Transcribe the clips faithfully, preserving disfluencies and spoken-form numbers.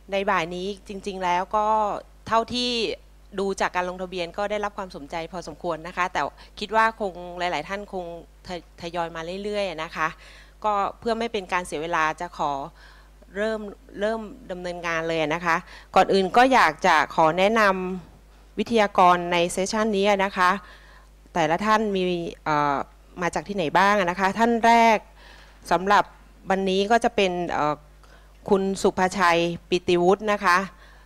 ในบ่ายนี้จริงๆแล้วก็เท่าที่ดูจากการลงทะเบียนก็ได้รับความสนใจพอสมควรนะคะแต่คิดว่าคงหลายๆท่านคงทยอยมาเรื่อยๆนะคะก็เพื่อไม่เป็นการเสียเวลาจะขอเริ่มเริ่มดำเนินงานเลยนะคะก่อนอื่นก็อยากจะขอแนะนำวิทยากรในเซสชันนี้นะคะแต่ละท่านมีมาจากที่ไหนบ้างนะคะท่านแรกสำหรับวันนี้ก็จะเป็นคุณสุภชัยปิติวุฒินะคะ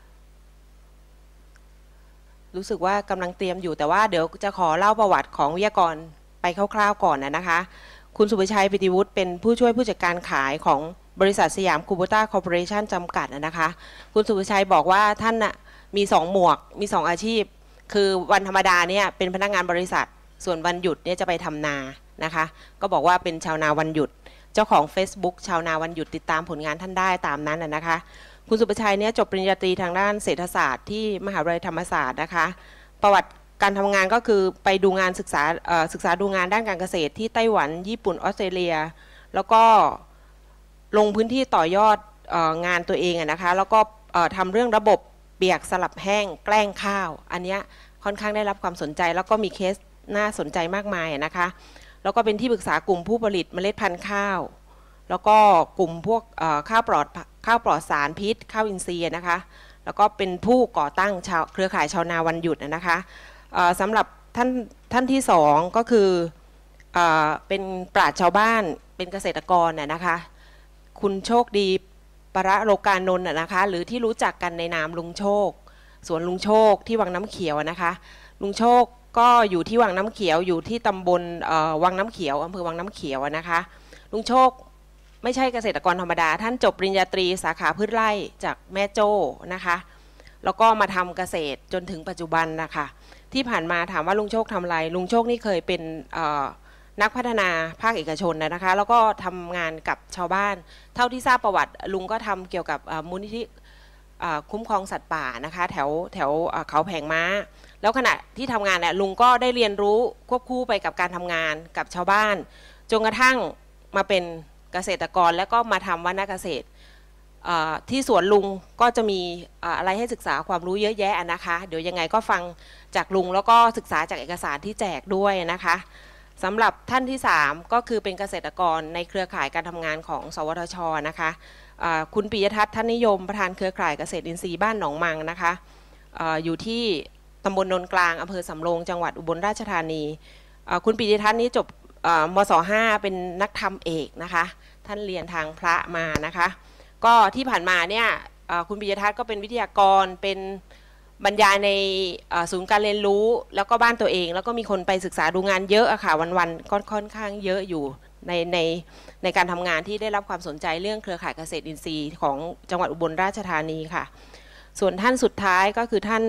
รู้สึกว่ากำลังเตรียมอยู่แต่ว่าเดี๋ยวจะขอเล่าประวัติของวิทยากรไปคร่าวๆก่อนนะคะคุณสุภชัยปิติวุฒิเป็นผู้ช่วยผู้จัดการขายของบริษัทสยามคูโบต้าคอร์ปอเรชั่นจำกัดนะคะคุณสุภชัยบอกว่าท่านน่ะมีสองหมวกมีสองอาชีพคือวันธรรมดาเนี่ยเป็นพนักงานบริษัทส่วนวันหยุดเนี่ยจะไปทำนานะคะก็บอกว่าเป็นชาวนาวันหยุดเจ้าของ Facebook ชาวนาวันหยุดติดตามผลงานท่านได้ตามนั้นนะคะคุณสุภชัยเนี่ยจบปริญญาตรีทางด้านเศรษฐศาสตร์ที่มหาวิทยาลัยธรรมศาสตร์นะคะประวัติการทำงานก็คือไปดูงานศึกษาศึกษาดูงานด้านการเกษตรที่ไต้หวันญี่ปุ่นออสเตรเลียแล้วก็ลงพื้นที่ต่อยอดงานตัวเองนะคะแล้วก็ทำเรื่องระบบเปียกสลับแห้งแกล้งข้าวอันนี้ค่อนข้างได้รับความสนใจแล้วก็มีเคสน่าสนใจมากมายนะคะแล้วก็เป็นที่ปรึกษากลุ่มผู้ผลิตเมล็ดพันธุ์ข้าวแล้วก็กลุ่มพวกข้าวปลอดข้าวปลอดสารพิษข้าวอินทรีย์นะคะแล้วก็เป็นผู้ก่อตั้งชาวเครือข่ายชาวนาวันหยุดนะคะสำหรับท่านท่านที่สองก็คือเป็นปราชญ์ชาวบ้านเป็นเกษตรกรน่ะนะคะคุณโชคดีประโลกานนท์นะคะหรือที่รู้จักกันในนามลุงโชคสวนลุงโชคที่วังน้ำเขียวนะคะลุงโชคก็อยู่ที่วังน้ำเขียวอยู่ที่ตำบลวังน้ำเขียวอำเภอวังน้ำเขียวนะคะลุงโชคไม่ใช่เกษตรกรธรรมดาท่านจบปริญญาตรีสาขาพืชไร่จากแม่โจ้นะคะแล้วก็มาทำเกษตรจนถึงปัจจุบันนะคะที่ผ่านมาถามว่าลุงโชคทำอะไรลุงโชคนี่เคยเป็นนักพัฒนาภาคเอกชนนะคะแล้วก็ทำงานกับชาวบ้านเท่าที่ทราบประวัติลุงก็ทำเกี่ยวกับมูลนิธิคุ้มครองสัตว์ป่านะคะแถวแถวเขาแผงม้าแล้วขณะที่ทำงานเนี่ยลุงก็ได้เรียนรู้ควบคู่ไปกับการทำงานกับชาวบ้านจนกระทั่งมาเป็นเกษตรกรแล้วก็มาทำวรรณเกษตรที่สวนลุงก็จะมีอะไรให้ศึกษาความรู้เยอะแยะนะคะเดี๋ยวยังไงก็ฟังจากลุงแล้วก็ศึกษาจากเอกสารที่แจกด้วยนะคะสำหรับท่านที่สามก็คือเป็นเกษตรกรในเครือข่ายการทำงานของสวทช.นะคะคุณปิยทัศน์ท่านนิยมประธานเครือข่ายเกษตรอินทรีย์บ้านหนองมังนะคะอยู่ที่ตำบลนนกลางอำเภอสำโรงจังหวัดอุบลราชธานีคุณปิยทัศน์นี้จบมศ.ห้าเป็นนักธรรมเอกนะคะท่านเรียนทางพระมานะคะก็ที่ผ่านมาเนี่ยคุณปิยทัศน์ก็เป็นวิทยากรเป็นบรรยายในศูนย์การเรียนรู้แล้วก็บ้านตัวเองแล้วก็มีคนไปศึกษาดูงานเยอะอะค่ะวันๆก็ค่อนข้างเยอะอยู่ในในในการทำงานที่ได้รับความสนใจเรื่องเครือข่ายเกษตรอินทรีย์ของจังหวัดอุบลราชธานีค่ะส่วนท่านสุดท้ายก็คือท่าน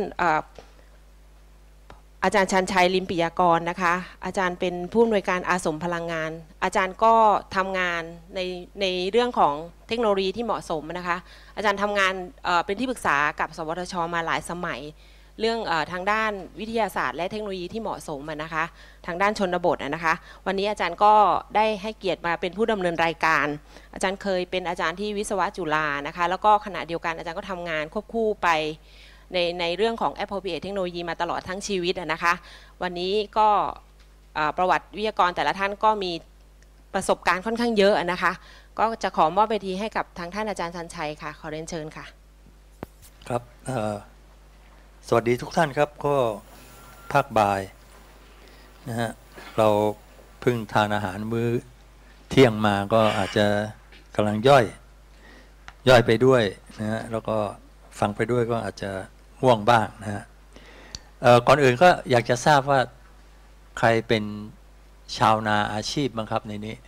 อาจารย์ชันชัยลิมปิยากรนะคะอาจารย์เป็นผู้อำนวยการอาสมพลังงานอาจารย์ก็ทำงานในในเรื่องของเทคโนโลยีที่เหมาะสมนะคะอาจารย์ทำงานเป็นที่ปรึกษากับสวทช.มาหลายสมัยเรื่องทางด้านวิทยาศาสตร์และเทคโนโลยีที่เหมาะสมนะคะทางด้านชนบทนะคะวันนี้อาจารย์ก็ได้ให้เกียรติมาเป็นผู้ดำเนินรายการอาจารย์เคยเป็นอาจารย์ที่วิศวะจุฬานะคะแล้วก็ขณะเดียวกันอาจารย์ก็ทำงานควบคู่ไปในในเรื่องของ appropriate เทคโนโลยีมาตลอดทั้งชีวิตนะคะวันนี้ก็ประวัติวิทยากรแต่ละท่านก็มีประสบการณ์ค่อนข้างเยอะนะคะก็จะขอมอบเวทีให้กับทางท่านอาจารย์ชันชัยค่ะขอเรียนเชิญค่ะครับสวัสดีทุกท่านครับก็ภาคบ่ายนะฮะเราเพิ่งทานอาหารมื้อเที่ยงมาก็อาจจะกำลังย่อยย่อยไปด้วยนะฮะแล้วก็ฟังไปด้วยก็อาจจะง่วงบ้างนะฮะก่อนอื่นก็อยากจะทราบว่าใครเป็นชาวนาอาชีพบ้างครับในนี้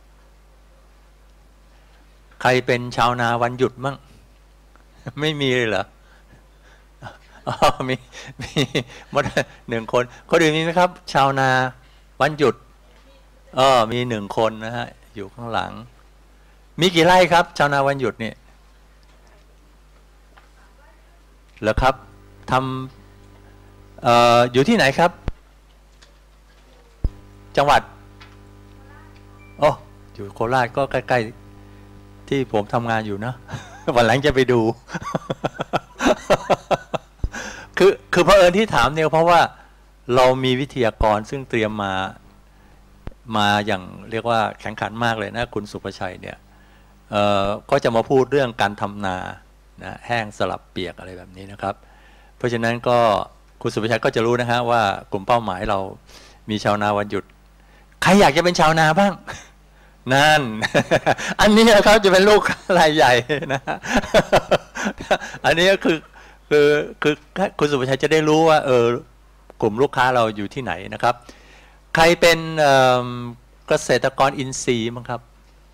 ใครเป็นชาวนาวันหยุดบ้างไม่มีเลยเหรออ๋อมีมีหมดหนึ่งคนคนอื่นมีไหมครับชาวนาวันหยุดเออมีหนึ่งคนนะฮะอยู่ข้างหลังมีกี่ไร่ครับชาวนาวันหยุดเนี่ยเหรอครับทำเอ่ออยู่ที่ไหนครับจังหวัดโอ้อยู่โคราชก็ใกล้ๆที่ผมทำงานอยู่นะวันหลังจะไปดู คือคือเพราะเอิญที่ถามเนี่ยเพราะว่าเรามีวิทยากรซึ่งเตรียมมามาอย่างเรียกว่าแข่งขันมากเลยนะคุณสุภชัยเนี่ยเอ่อก็จะมาพูดเรื่องการทำนานะแห้งสลับเปียกอะไรแบบนี้นะครับเพราะฉะนั้นก็คุณสุภชัยก็จะรู้นะฮะว่ากลุ่มเป้าหมายเรามีชาวนาวันหยุดใครอยากจะเป็นชาวนาบ้างนั่น อันนี้นะครับจะเป็นลูกรายใหญ่นะ อันนี้ก็คือคือคือคุณสุภชัยจะได้รู้ว่าเออกลุ่มลูกค้าเราอยู่ที่ไหนนะครับใครเป็นเกษตรกรอินทรีย์มั้งครับ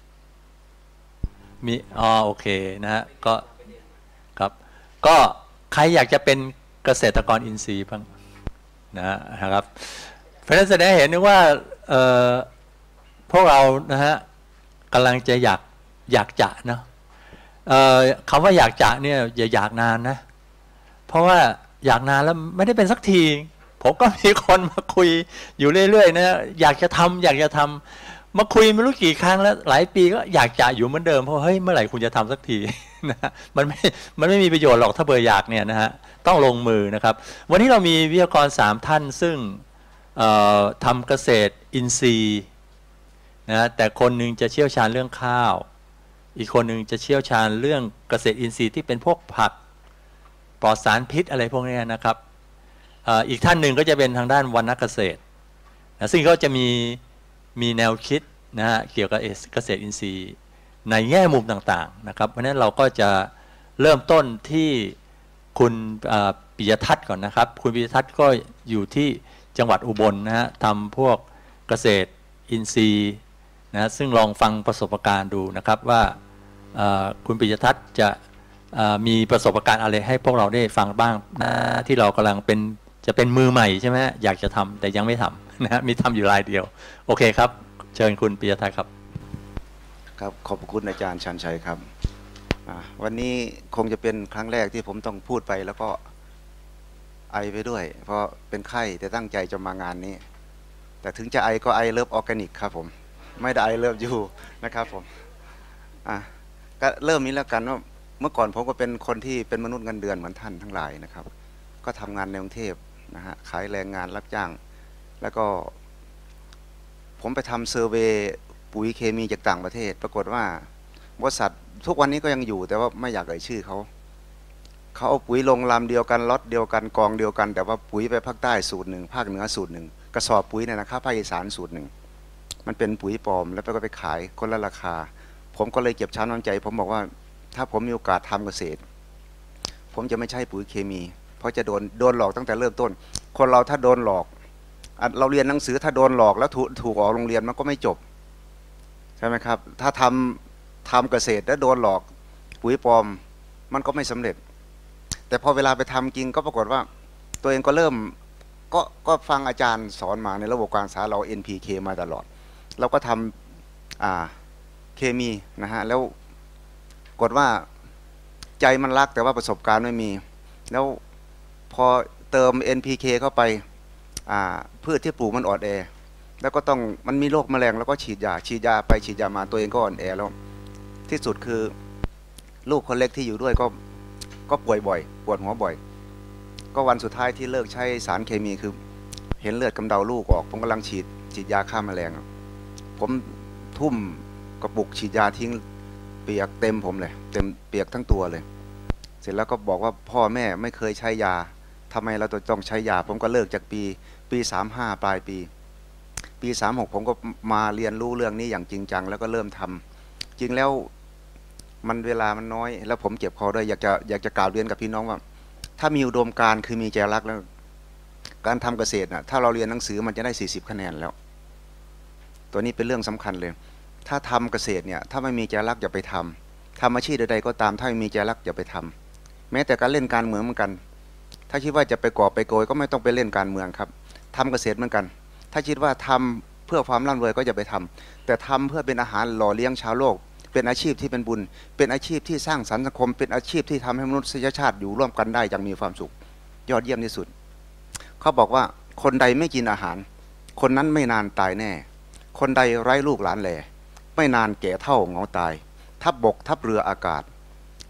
มีอ๋อโอเคนะฮะก็ครับก็ใครอยากจะเป็นเกษตรกรอินทรีย์บ้างนะครับเพราะฉะนั้นแสดงให้เห็นว่าเอ่อพวกเรานะฮะกำลังจะอยากอยากจะนะเอ่อคำว่าอยากจะเนี่ยอย่าอยากนานนะเพราะว่าอยากนานแล้วไม่ได้เป็นสักทีผมก็มีคนมาคุยอยู่เรื่อยๆนะอยากจะทำอยากจะทำมาคุยไม่รู้กี่ครั้งแล้วหลายปีก็อยากจะอยู่เหมือนเดิมเพราะเฮ้ยเมื่อไหร่คุณจะทำสักทีนะมันไม่มันไม่มีประโยชน์หรอกถ้าเบอร์อยากเนี่ยนะฮะต้องลงมือนะครับวันนี้เรามีวิทยากรสามท่านซึ่งทำเกษตรอินทรีย์นะแต่คนหนึ่งจะเชี่ยวชาญเรื่องข้าวอีกคนหนึ่งจะเชี่ยวชาญเรื่องเกษตรอินทรีย์ที่เป็นพวกผักปลอดสารพิษอะไรพวกนี้นะครับอีกท่านหนึ่งก็จะเป็นทางด้านวรรณเกษตรนะซึ่งก็จะมีมีแนวคิดนะฮะเกี่ยวกับเกษตรอินทรีย์ในแง่มุมต่างๆนะครับเพราะฉะนั้นเราก็จะเริ่มต้นที่คุณปิยทัศน์ก่อนนะครับคุณปิยทัศน์ก็อยู่ที่จังหวัดอุบลนะฮะทำพวกเกษตรอินทรีย์นะซึ่งลองฟังประสบการณ์ดูนะครับว่าคุณปิยทัศน์จะมีประสบการณ์อะไรให้พวกเราได้ฟังบ้างนะที่เรากำลังเป็นจะเป็นมือใหม่ใช่ไหมอยากจะทำแต่ยังไม่ทำนะมีทำอยู่รายเดียวโอเคครับเชิญคุณปิยทัศน์ครับครับขอบคุณอาจารย์ชันชัยครับวันนี้คงจะเป็นครั้งแรกที่ผมต้องพูดไปแล้วก็ไอไปด้วยเพราะเป็นไข้แต่ตั้งใจจะมางานนี้แต่ถึงจะไอก็ไอเลิฟออร์แกนิกครับผมไม่ได้ไอเลิฟยูนะครับผมอ่ะก็เริ่มนี้แล้วกันว่าเมื่อก่อนผมก็เป็นคนที่เป็นมนุษย์เงินเดือนเหมือนท่านทั้งหลายนะครับก็ทำงานในกรุงเทพนะฮะขายแรงงานรับจ้างแล้วก็ผมไปทำเซอร์เวย์ปุ๋ยเคมีจากต่างประเทศปรากฏว่าบริษัททุกวันนี้ก็ยังอยู่แต่ว่าไม่อยากเอ่ยชื่อเขาเขาเอาปุ๋ยลงลำเดียวกันล็อตเดียวกันกองเดียวกันแต่ว่าปุ๋ยไปภาคใต้สูตรหนึ่งภาคเหนือสูตรหนึ่งกระสอบปุ๋ยเนี่ยนะครับภาคอีสานสูตรหนึ่งมันเป็นปุ๋ยปลอมแล้วก็ไปขายคนละราคาผมก็เลยเก็บช้ำน้ำใจผมบอกว่าถ้าผมมีโอกาสทำเกษตรผมจะไม่ใช่ปุ๋ยเคมีเพราะจะโดนโดนหลอกตั้งแต่เริ่มต้นคนเราถ้าโดนหลอกเราเรียนหนังสือถ้าโดนหลอกแล้วถูกถูกออกโรงเรียนมันก็ไม่จบใช่ไหมครับถ้าทำทำเกษตรแล้วโดนหลอกปุ๋ยปลอมมันก็ไม่สำเร็จแต่พอเวลาไปทำจริงก็ปรากฏว่าตัวเองก็เริ่มก็ก็ฟังอาจารย์สอนมาในระบบการศึกษาเรา เอ็น พี เค มาตลอดเราก็ทำอ่าเคมีนะฮะแล้วกดว่าใจมันรักแต่ว่าประสบการณ์ไม่มีแล้วพอเติม เอ็น พี เค เข้าไปอ่าพืชที่ปลูกมันอ่อนแอแล้วก็ต้องมันมีโรคแมลงแล้วก็ฉีดยาฉีดยาไปฉีดยามาตัวเองก็อ่อนแอแล้วที่สุดคือลูกคนเล็กที่อยู่ด้วยก็ก็ป่วยบ่อยปวดหัวบ่อยก็วันสุดท้ายที่เลิกใช้สารเคมีคือเห็นเลือดกำเดาลูกออกผมกำลังฉีดฉีดยาฆ่าแมลงผมทุ่มกระปุกฉีดยาทิ้งเปียกเต็มผมเลยเต็มเปียกทั้งตัวเลยเสร็จแล้วก็บอกว่าพ่อแม่ไม่เคยใช้ยาทำไมเราต้องใช้ยาผมก็เลิกจากปีปีสามห้าปลายปีปีสามหกผมก็มาเรียนรู้เรื่องนี้อย่างจริงจังแล้วก็เริ่มทำจริงแล้วมันเวลามันน้อยแล้วผมเจ็บคอด้วยอยากจะอยากจะกล่าวเรียนกับพี่น้องว่าถ้ามีอุดมการณ์คือมีใจรักแล้วการทำเกษตรนะถ้าเราเรียนหนังสือมันจะได้สี่สิบคะแนนแล้วตัวนี้เป็นเรื่องสำคัญเลยถ้าทำเกษตรเนี่ยถ้าไม่มีใจรักอย่าไปทำทำอาชีพใดๆก็ตามถ้าไม่มีใจรักอย่าไปทำแม้แต่การเล่นการเมืองเหมือนกันถ้าคิดว่าจะไปก่อไปโกยก็ไม่ต้องไปเล่นการเมืองครับทำเกษตรเหมือนกันถ้าคิดว่าทำเพื่อความร่ำรวยก็อย่าไปทำแต่ทำเพื่อเป็นอาหารหล่อเลี้ยงชาวโลกเป็นอาชีพที่เป็นบุญเป็นอาชีพที่สร้างสรรค์สังคมเป็นอาชีพที่ทำให้มนุษยชาติอยู่ร่วมกันได้อย่างมีความสุขยอดเยี่ยมที่สุดเขาบอกว่าคนใดไม่กินอาหารคนนั้นไม่นานตายแน่คนใดไร้ลูกหลานแลไม่นานแก่เฒ่าเหงาตายทับบกทับเรืออากาศ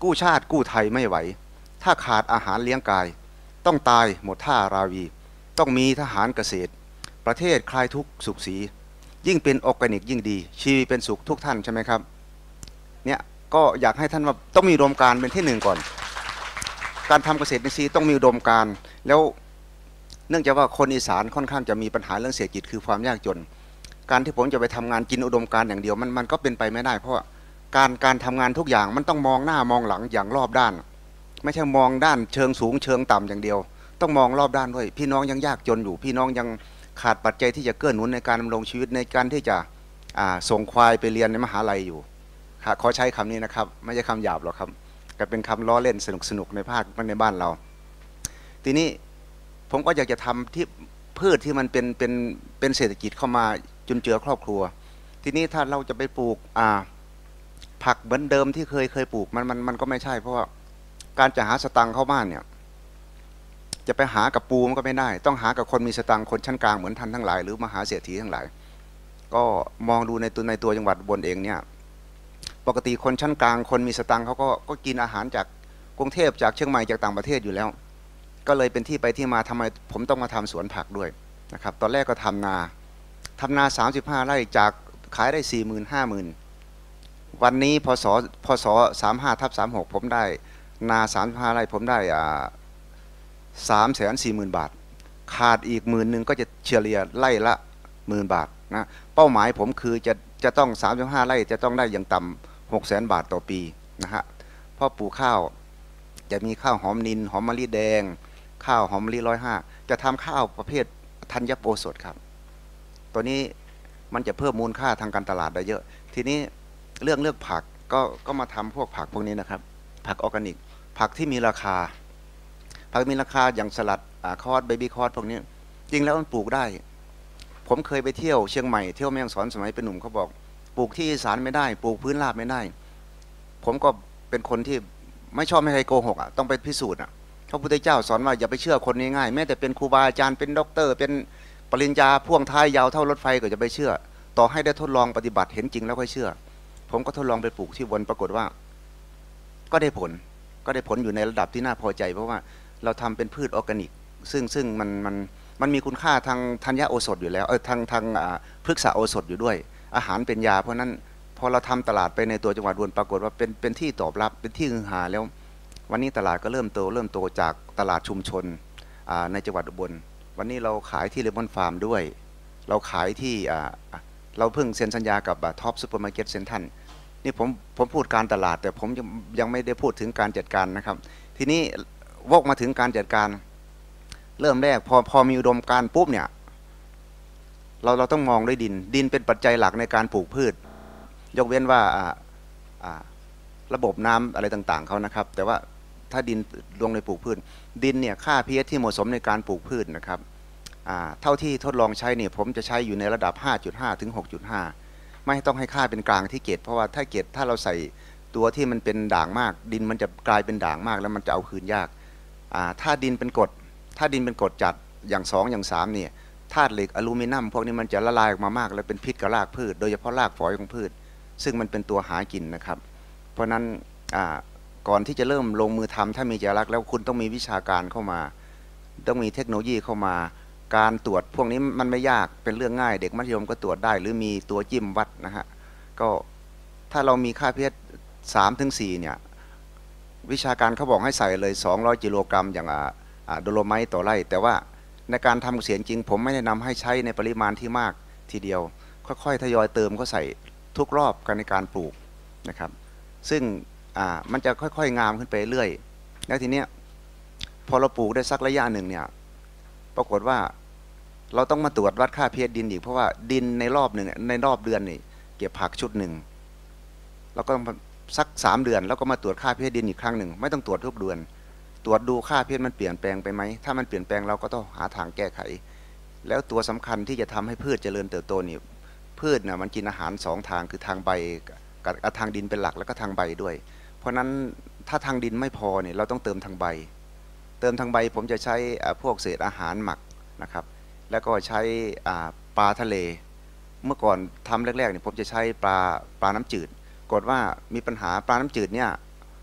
กู้ชาติกู้ไทยไม่ไหวถ้าขาดอาหารเลี้ยงกายต้องตายหมดท่าราวีต้องมีทหารเกษตรประเทศคลายทุกข์สุขสียิ่งเป็นออร์แกนิกยิ่งดีชีวิตเป็นสุขทุกท่านใช่ไหมครับเนี่ยก็อยากให้ท่านว่าต้องมีอุดมการณ์เป็นที่หนึ่งก่อนการทำเกษตรอินทรีย์ต้องมีอุดมการณ์แล้วเนื่องจากว่าคนอีสานค่อนข้างจะมีปัญหาเรื่องเศรษฐกิจคือความยากจนการที่ผมจะไปทำงานกินอุดมการณ์อย่างเดียวมันมันก็เป็นไปไม่ได้เพราะการการทำงานทุกอย่างมันต้องมองหน้ามองหลังอย่างรอบด้านไม่ใช่มองด้านเชิงสูงเชิงต่ำอย่างเดียวต้องมองรอบด้านด้วยพี่น้องยังยากจนอยู่พี่น้องยังขาดปัจจัยที่จะเกื้อหนุนในการดำรงชีวิตในการที่จะส่งควายไปเรียนในมหาลัยอยู่ขอใช้คำนี้นะครับไม่ใช่คำหยาบหรอกครับแต่เป็นคำล้อเล่นสนุกสนุกในภาคในบ้านเราทีนี้ผมก็อยากจะทำที่พืชที่มันเป็นเป็นเป็นเศรษฐกิจเข้ามาจุนเจือครอบครัวทีนี้ถ้าเราจะไปปลูกอ่าผักเหมือนเดิมที่เคยเคยปลูกมันมันมันก็ไม่ใช่เพราะว่าการจะหาสตังค์เข้าบ้านเนี่ยจะไปหากับปูมันก็ไม่ได้ต้องหากับคนมีสตังค์คนชั้นกลางเหมือนท่านทั้งหลายหรือมหาเศรษฐีทั้งหลายก็มองดูในตัวในตัวจังหวัดบนเองเนี่ยปกติคนชั้นกลางคนมีสตังค์เขาก็ก็กินอาหารจากกรุงเทพจากเชียงใหม่จากต่างประเทศอยู่แล้วก็เลยเป็นที่ไปที่มาทำไมผมต้องมาทำสวนผักด้วยนะครับตอนแรกก็ทำนาทำนาสามสิบห้าไร่จากขายได้สี่หมื่นห้าหมื่นวันนี้พศพศสามห้าทับสามหกผมได้นาสามสิบห้าไร่ผมได้อ่าสามแสนสี่หมื่นบาทขาดอีกหมื่นหนึ่งก็จะเฉลี่ยไร่ละหมื่นบาทนะเป้าหมายผมคือจะจะต้องสามสิบห้าไร่จะต้องได้อย่างต่ำหกแสนบาทต่อปีนะฮะเพราะปลูกข้าวจะมีข้าวหอมนินหอมมะลิแดงข้าวหอมมะลิร้อยห้าจะทำข้าวประเภทธัญโปสดครับตัวนี้มันจะเพิ่มมูลค่าทางการตลาดได้เยอะทีนี้เรื่องเลือกผักก็ก็มาทำพวกผักพวกนี้นะครับผักออร์แกนิกผักที่มีราคาผักมีราคาอย่างสลัดคอสเบบี้คอสพวกนี้จริงแล้วมันปลูกได้ผมเคยไปเที่ยวเชียงใหม่เที่ยวแม่ฮ่องสอนสมัยเป็นหนุ่มเขาบอกปลูกที่อีสานไม่ได้ปลูกพื้นราบไม่ได้ผมก็เป็นคนที่ไม่ชอบให้ใครโกหกอ่ะต้องไปพิสูจน์อ่ะพระพุทธเจ้าสอนว่าอย่าไปเชื่อคนง่ายๆแม้แต่เป็นครูบาอาจารย์เป็นด็อกเตอร์เป็นปริญญาพ่วงท้ายยาวเท่ารถไฟก็จะไปเชื่อต่อให้ได้ทดลองปฏิบัติเห็นจริงแล้วค่อยเชื่อผมก็ทดลองไปปลูกที่บนปรากฏว่าก็ได้ผลก็ได้ผลอยู่ในระดับที่น่าพอใจเพราะว่าเราทำเป็นพืชออร์แกนิกซึ่งซึ่งมันมันมันมีคุณค่าทางธัญญโอสถอยู่แล้วเออทางทางพฤกษโอสถอยู่ด้วยอาหารเป็นยาเพราะนั้นพอเราทำตลาดไปในตัวจังหวัดอุบลปรากฏว่าเป็นเป็นที่ตอบรับเป็นที่ฮือฮาแล้ววันนี้ตลาดก็เริ่มโตเริ่มโตจากตลาดชุมชนในจังหวัดอุบลวันนี้เราขายที่เลมอนฟาร์มด้วยเราขายที่เราเพิ่งเซ็นสัญญากับท็อปซูเปอร์มาร์เก็ตเซ็นทรัลนี่ผมผมพูดการตลาดแต่ผมยังยังไม่ได้พูดถึงการจัดการนะครับทีนี้วกมาถึงการจัดการเริ่มแรกพอพอมีอุดมการณ์ปุ๊บเนี่ยเราเราต้องมองด้วยดินดินเป็นปัจจัยหลักในการปลูกพืชยกเว้นว่าระบบน้ำอะไรต่างๆเขานะครับแต่ว่าถ้าดินลงในปลูกพืชดินเนี่ยค่า พี เอช ที่เหมาะสมในการปลูกพืชนะครับเท่าที่ทดลองใช้เนี่ยผมจะใช้อยู่ในระดับ ห้าจุดห้า ถึง หกจุดห้า ไม่ต้องให้ค่าเป็นกลางที่เกรดเพราะว่าถ้าเกรดถ้าเราใส่ตัวที่มันเป็นด่างมากดินมันจะกลายเป็นด่างมากแล้วมันจะเอาคืนยากถ้าดินเป็นกรดถ้าดินเป็นกรดจัดอย่างสองอย่างสามเนี่ยธาตุเหล็กอลูมิเนียมพวกนี้มันจะละลายออกมามากแล้วเป็นพิษกับรากพืชโดยเฉพาะรากฝอยของพืชซึ่งมันเป็นตัวหากินนะครับเพราะนั้นก่อนที่จะเริ่มลงมือทำถ้ามีใจรักแล้วคุณต้องมีวิชาการเข้ามาต้องมีเทคโนโลยีเข้ามาการตรวจพวกนี้มันไม่ยากเป็นเรื่องง่ายเด็กมัธยมก็ตรวจได้หรือมีตัวจิ้มวัดนะฮะก็ถ้าเรามีค่า พี เอช สามถึงสี่เนี่ยวิชาการเขาบอกให้ใส่เลยสองร้อยกิโลกรัมอย่างโดโลไมต์ต่อไร่แต่ว่าในการทำเกษตรจริงผมไม่แนะนำให้ใช้ในปริมาณที่มากทีเดียวค่อยๆทยอยเติมก็ใส่ทุกรอบกันในการปลูกนะครับซึ่งมันจะค่อยๆงามขึ้นไปเรื่อยแล้วทีเนี้ยพอเราปลูกได้สักระยะหนึ่งเนี่ยปรากฏว่าเราต้องมาตรวจวัดค่า พี เอช ดินอีกเพราะว่าดินในรอบหนึ่งในรอบเดือนนี่เก็บผักชุดหนึ่งเราก็สักสามเดือนแล้วก็มาตรวจค่า พี เอช ดินอีกครั้งหนึ่งไม่ต้องตรวจทุกเดือนตรวจดูค่า พี เอช มันเปลี่ยนแปลงไปไหมถ้ามันเปลี่ยนแปลงเราก็ต้องหาทางแก้ไขแล้วตัวสำคัญที่จะทำให้พืชเจริญเติบโตนี่พืชน่ะมันกินอาหารสองทางคือทางใบกับทางดินเป็นหลักแล้วก็ทางใบด้วยเพราะนั้นถ้าทางดินไม่พอเนี่ยเราต้องเติมทางใบเติมทางใบผมจะใช้พวกเศษอาหารหมักนะครับแล้วก็ใช้ปลาทะเลเมื่อก่อนทำแรกๆเนี่ยผมจะใช้ปลาปลาน้ำจืดกดว่ามีปัญหาปลาน้ำจืดเนี่ย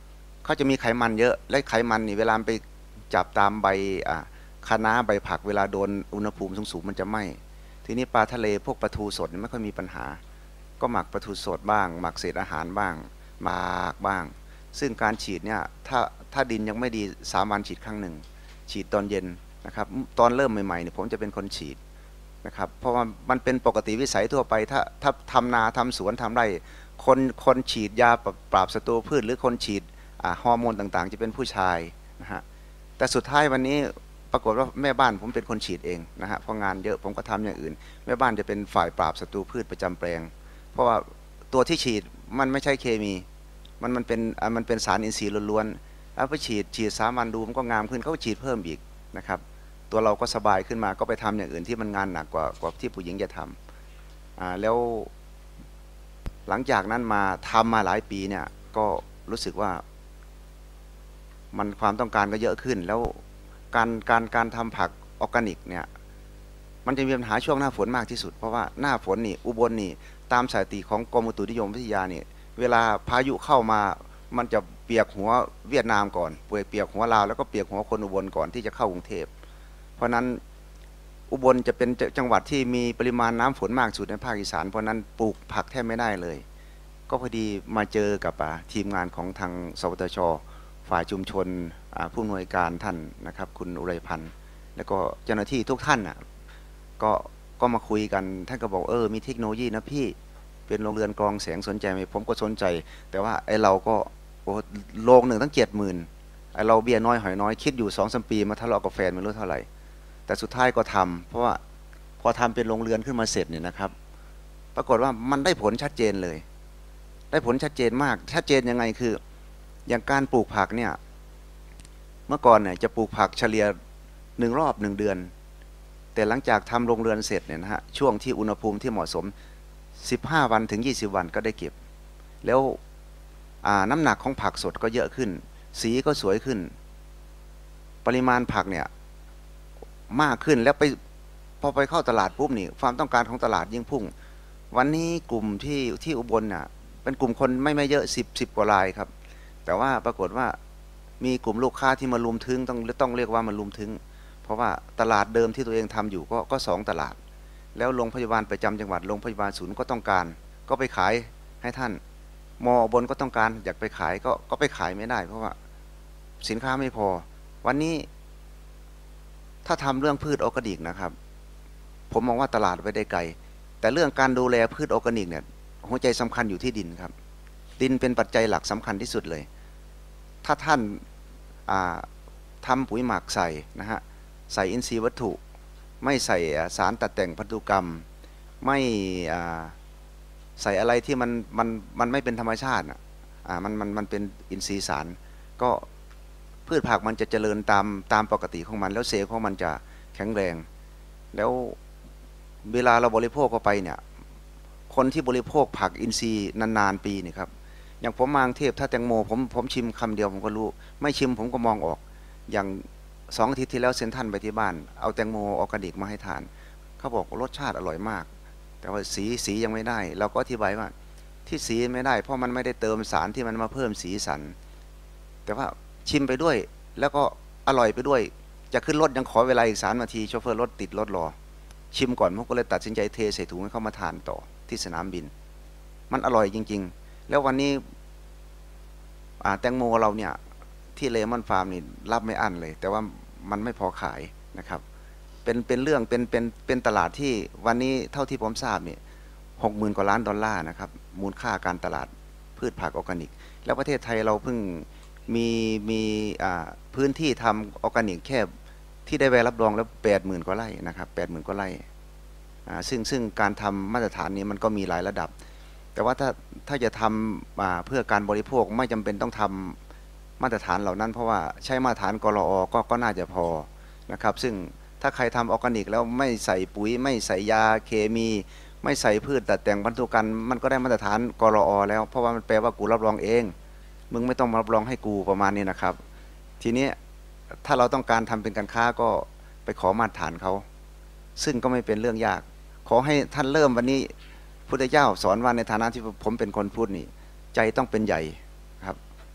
เขาจะมีไขมันเยอะและไขมันนี่เวลาไปจับตามใบอ่าคะน้าใบผักเวลาโดนอุณหภูมิสูงๆมันจะไหม้ทีนี้ปลาทะเลพวกปลาทูสดไม่ค่อยมีปัญหาก็หมักปลาทูสดบ้างหมักเศษอาหารบ้างหมักบ้างซึ่งการฉีดเนี่ยถ้าถ้าดินยังไม่ดีสามวันฉีดครั้งหนึ่งฉีดตอนเย็นนะครับตอนเริ่มใหม่ๆเนี่ยผมจะเป็นคนฉีดนะครับเพราะว่ามันเป็นปกติวิสัยทั่วไปถ้าถ้าทำนาทำสวนทำไร่คนคนฉีดยาปราบศัตรูพืชหรือคนฉีดฮอร์โมนต่างๆจะเป็นผู้ชายนะฮะแต่สุดท้ายวันนี้ปรากฏว่าแม่บ้านผมเป็นคนฉีดเองนะฮะเพราะงานเยอะผมก็ทำอย่างอื่นแม่บ้านจะเป็นฝ่ายปราบศัตรูพืชประจำแปลงเพราะว่าตัวที่ฉีดมันไม่ใช่เคมีมันมันเป็นมันเป็นสารอินทรีย์ล้วนๆแล้วไปฉีดฉีดสามวันดูมันก็งามขึ้นเขาก็ฉีดเพิ่มอีกนะครับตัวเราก็สบายขึ้นมาก็ไปทำอย่างอื่นที่มันงานหนักกว่ากว่าที่ผู้หญิงจะทำอ่าแล้วหลังจากนั้นมาทำมาหลายปีเนี่ยก็รู้สึกว่ามันความต้องการก็เยอะขึ้นแล้วการการการทำผักออร์แกนิกเนี่ยมันจะมีปัญหาช่วงหน้าฝนมากที่สุดเพราะว่าหน้าฝนนี่อุบลนี่ตามสถิติของกรมอุตุนิยมวิทยาเนี่ยเวลาพายุเข้ามามันจะเปียกหัวเวียดนามก่อนเปียกเปียกหัวลาวแล้วก็เปียกหัวคนอุบลก่อนที่จะเข้ากรุงเทพเพราะนั้นอุบลจะเป็นจังหวัดที่มีปริมาณน้ำฝนมากสุดในภาคอีสานเพราะนั้นปลูกผักแทบไม่ได้เลยก็พอดีมาเจอกับทีมงานของทางสวทช.ฝ่ายชุมชนผู้อำนวยการท่านนะครับคุณอุไรพันธ์แล้วก็เจ้าหน้าที่ทุกท่านน่ะก็ก็มาคุยกันท่านก็บอกเออมีเทคโนโลยีนะพี่เป็นโรงเรือนกรองแสงสนใจไหมผมก็สนใจแต่ว่าไอเราก็โรงหนึ่งตั้งเจ็ดหมื่นไอเราเบี้ยน้อยหอยน้อยคิดอยู่สองสามปีมาทะเลาะกับแฟนไม่รู้เท่าไหร่แต่สุดท้ายก็ทำเพราะว่าพอทำเป็นโรงเรือนขึ้นมาเสร็จเนี่ยนะครับปรากฏว่ามันได้ผลชัดเจนเลยได้ผลชัดเจนมากชัดเจนยังไงคืออย่างการปลูกผักเนี่ยเมื่อก่อนเนี่ยจะปลูกผักเฉลี่ยหนึ่งรอบหนึ่งเดือนแต่หลังจากทำโรงเรือนเสร็จเนี่ยนะฮะช่วงที่อุณหภูมิที่เหมาะสมสิบห้าวันถึงยี่สิบวันก็ได้เก็บแล้วน้ำหนักของผักสดก็เยอะขึ้นสีก็สวยขึ้นปริมาณผักเนี่ยมากขึ้นแล้วไปพอไปเข้าตลาดปุ๊บนี่ความต้องการของตลาดยิ่งพุ่งวันนี้กลุ่มที่ที่อุบลน่ะเป็นกลุ่มคนไม่ไม่เยอะสิบสิบกว่ารายครับแต่ว่าปรากฏว่ามีกลุ่มลูกค้าที่มาลุมทึงต้องต้องเรียกว่ามาลุมทึงเพราะว่าตลาดเดิมที่ตัวเองทำอยู่ก็ก็สองตลาดแล้วโรงพยาบาลประจำจังหวัดโรงพยาบาลศูนย์ก็ต้องการก็ไปขายให้ท่านมอบนก็ต้องการอยากไปขายก็ก็ไปขายไม่ได้เพราะว่าสินค้าไม่พอวันนี้ถ้าทำเรื่องพืชออร์แกนิกนะครับผมมองว่าตลาดไปได้ไกลแต่เรื่องการดูแลพืชออร์แกนิกเนี่ยหัวใจสำคัญอยู่ที่ดินครับดินเป็นปัจจัยหลักสำคัญที่สุดเลยถ้าท่านทำปุ๋ยหมักใส่นะฮะใส่อินทรีย์วัตถุไม่ใส่สารตัดแต่งพันธุกรรมไม่ใส่อะไรที่มันมันมันไม่เป็นธรรมชาติอ่ะมันมันมันเป็นอินทรีย์สารก็พืชผักมันจะเจริญตามตามปกติของมันแล้วเซลล์ของมันจะแข็งแรงแล้วเวลาเราบริโภคเข้าไปเนี่ยคนที่บริโภคผักอินทรีย์นานๆปีนี่ครับอย่างผมมากรุงเทพถ้าแตงโมผมผมชิมคำเดียวผมก็รู้ไม่ชิมผมก็มองออกอย่างสองอาทิตย์ที่แล้วเซ็นทรัลไปที่บ้านเอาแตงโมออร์แกนิกมาให้ทานเขาบอกรสชาติอร่อยมากแต่ว่าสีสียังไม่ได้เราก็อธิบายว่าที่สีไม่ได้เพราะมันไม่ได้เติมสารที่มันมาเพิ่มสีสันแต่ว่าชิมไปด้วยแล้วก็อร่อยไปด้วยจะขึ้นรถยังขอเวลาอีกสามนาทีโชเฟอร์รถติดรถรอชิมก่อนผมก็เลยตัดสินใจเทใส่ถุงให้เขามาทานต่อที่สนามบินมันอร่อยจริงๆแล้ววันนี้แตงโมเราเนี่ยที่เลมอนฟาร์มนี่รับไม่อั้นเลยแต่ว่ามันไม่พอขายนะครับเป็นเป็นเรื่องเป็นเป็นเป็นตลาดที่วันนี้เท่าที่ผมทราบเนี่ยหกหมื่นกว่าล้านดอลลาร์นะครับมูลค่าการตลาดพืชผักออร์แกนิกแล้วประเทศไทยเราเพิ่งมีมีพื้นที่ทำออร์แกนิกแค่ที่ได้ใบรับรองแล้วแปดหมื่นกว่าไร่นะครับแปดหมื่นกว่าไร่ซึ่งซึ่งการทำมาตรฐานนี้มันก็มีหลายระดับแต่ว่าถ้าถ้าจะทำเพื่อการบริโภคไม่จำเป็นต้องทำมาตรฐานเหล่านั้นเพราะว่าใช้มาตรฐานกรอก็ก็น่าจะพอนะครับซึ่งถ้าใครทำออร์แกนิกแล้วไม่ใส่ปุ๋ยไม่ใส่ยาเคมีไม่ใส่พืชตัดแต่งพันธุกรรมมันก็ได้มาตรฐานกรอแล้วเพราะว่ามันแปลว่ากูรับรองเองมึงไม่ต้องมารับรองให้กูประมาณนี้นะครับทีนี้ถ้าเราต้องการทำเป็นการค้าก็ไปขอมาตรฐานเขาซึ่งก็ไม่เป็นเรื่องยากขอให้ท่านเริ่มวันนี้พุทธเจ้าสอนว่าในฐานะที่ผมเป็นคนพูดนี่ใจต้องเป็นใหญ่ครับท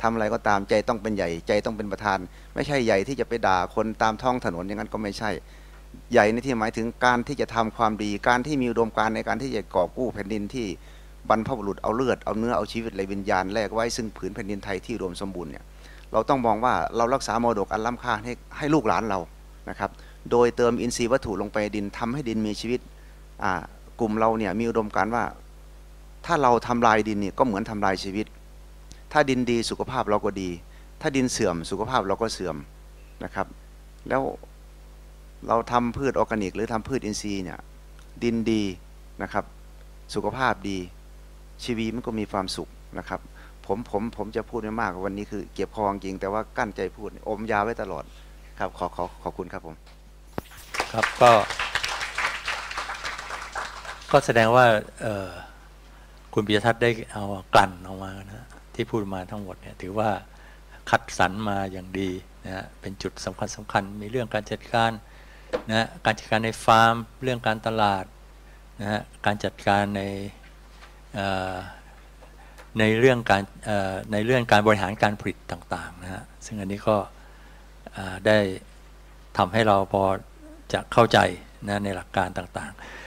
ทำอะไรก็ตามใจต้องเป็นใหญ่ใจต้องเป็นประธานไม่ใช่ใหญ่ที่จะไปด่าคนตามท้องถนนอย่างนั้นก็ไม่ใช่ใหญ่ในที่หมายถึงการที่จะทำความดีการที่มีอุดมการณ์ในการที่จะก่อกู้แผ่นดินที่บรรพบุรุษเอาเลือดเอาเนื้อเอาชีวิตและวิญญาณแลกไว้ซึ่งผืนแผ่นดินไทยที่รวมสมบูรณ์เนี่ยเราต้องมองว่าเรารักษามรดกอันล้ำค่าให้ให้ลูกหลานเรานะครับโดยเติมอินทรีย์วัตถุลงไปดินทำให้ดินมีชีวิตกลุ่มเราเนี่ยมีอุดมการณ์ว่าถ้าเราทำลายดินเนี่ยก็เหมือนทำลายชีวิตถ้าดินดีสุขภาพเราก็ดีถ้าดินเสื่อมสุขภาพเราก็เสื่อมนะครับแล้วเราทำพืชออร์แกนิกหรือทำพืชอินทรีย์เนี่ยดินดีนะครับสุขภาพดีชีวิตมันก็มีความสุขนะครับผมผมผมจะพูดไม่มากวันนี้คือเก็บคอจริงแต่ว่ากั้นใจพูดอมยาไว้ตลอดครับขอขอขอบคุณครับผมครับก็ก็แสดงว่าคุณปิยทัศน์ได้เอากลั่นออกมานะที่พูดมาทั้งหมดเนี่ยถือว่าคัดสรรมาอย่างดีนะฮะเป็นจุดสำคัญสำคัญมีเรื่องการจัดการนะการจัดการในฟาร์มเรื่องการตลาดนะฮะการจัดการในในเรื่องการในเรื่องการบริหารการผลิตต่างๆนะฮะซึ่งอันนี้ก็ได้ทำให้เราพอจะเข้าใจนะในหลักการต่างๆ